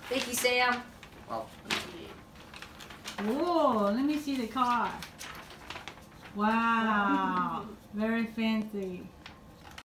Thank you, Sam. Well, let me see. Whoa, let me see the car. Wow.